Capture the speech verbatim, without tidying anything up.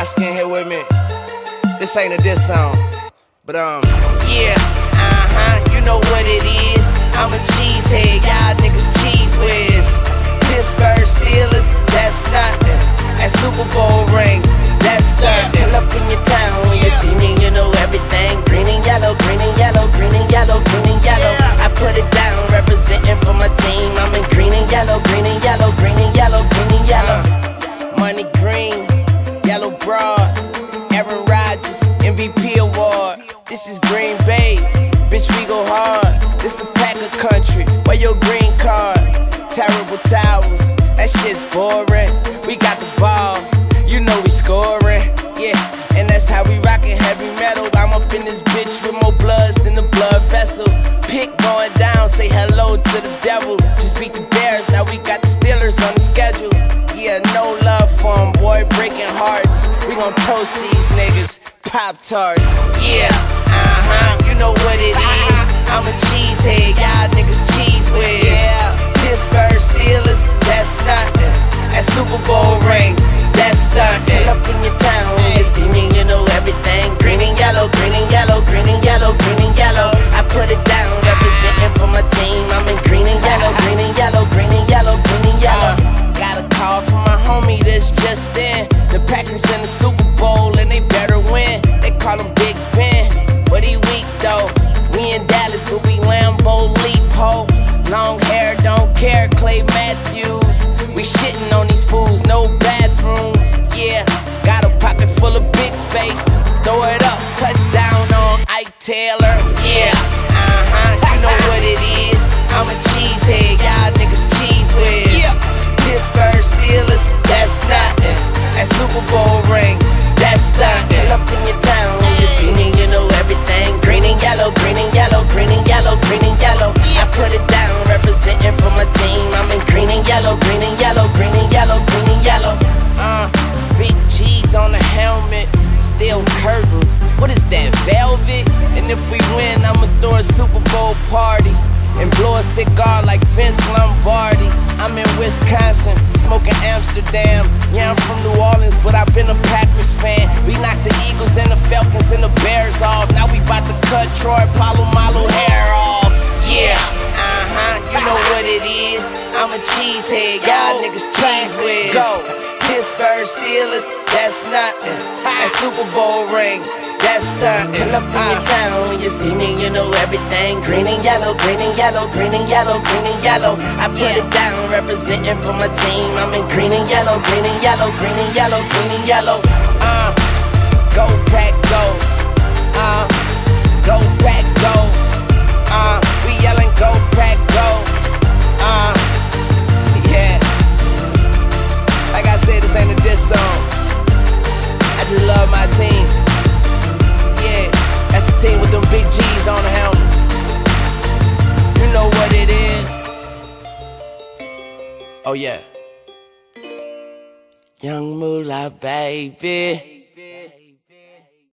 light skin here with me. This ain't a diss song, but um, yeah, uh-huh, you know what it is. I'm a cheesehead, y'all niggas cheese whiz. Pittsburgh Steelers, that's nothing. That Super Bowl ring, that's nothing. Pull up in your town when you see me, you know everything. Green and yellow, green and yellow, green and yellow, green and yellow. I put it down, representing for my team. I'm in green and yellow, green and yellow, green and yellow, green and yellow. Money green, yellow broad, Aaron Rodgers, M V P award. This is Green Bay, bitch, we go hard. This a Packer country, where your green card? Terrible towels, that shit's boring. We got the ball, you know we scoring. Yeah, and that's how we rockin' heavy metal. I'm up in this bitch with more bloods than the blood vessel. Pick going down, say hello to the devil. Just beat the Bears, now we got the Steelers on the schedule. Yeah, no love for 'em, boy, breaking hearts. We gon' toast these niggas, Pop-Tarts. Yeah, uh-huh, you know what it is. I'm a cheesehead, y'all niggas cheese whiz. Yeah, Pittsburgh Steelers, that's nothing. That Super Bowl ring, that's nothing. Pull up in your town when you see me, you know everything. Green and yellow, green and yellow, green and yellow, green and yellow. I put it down, representing for my team. I'm in green and yellow, green and yellow, green and yellow, green and yellow. Got a call from my homie that's just in. The Packers in the Super Bowl and they better win. They call him Big Ben, but he weak though. We in Dallas, but we Lambo leap ho. Long hair, don't care, Clay Matthews. We shitting on these fools, no bathroom. Yeah, got a pocket full of big faces. Throw it up, touchdown on Ike Taylor. Yeah, uh-huh, you know what it is. I'm a cheesehead, y'all niggas cheese whiz. Yeah. Pittsburgh Steelers, that's nothing. That Super Bowl ring, that's nothing. Pull up in your town when you see me, you know everything. Green and yellow, green and yellow, green and yellow, green and yellow. I put it down, representing for my team. I'm in green and yellow, green and yellow, green and yellow, green and yellow. Uh, big G's on the helmet, still curtain. What is that, velvet? And if we win, I'ma throw a Super Bowl party and blow a cigar like Vince Lombardi. I'm in Wisconsin, smoking Amsterdam. Yeah, I'm from New Orleans, but I've been a Packers fan. We knocked the Eagles and the Falcons and the Bears off. Now we bout to cut Troy Polamalu hair off. Yeah, uh-huh, you know what it is. I'm a cheesehead, y'all niggas cheese whiz. Pittsburgh Steelers, that's nothing. That Super Bowl ring, that's nothing. Pull up in your town when you see me, you know everything. Green and yellow, green and yellow, green and yellow, green and yellow. I put it down, representing for my team. I'm in green and yellow, green and yellow, green and yellow, green and yellow. Uh, go Pack, go. Uh, go Pack, go. Uh, we yelling go Pack, go. Uh, yeah. Like I said, this ain't a diss song. I just love my team. Yeah, that's the team with them big G's on the helmet. You know what it is. Oh yeah. Young Moolah, baby.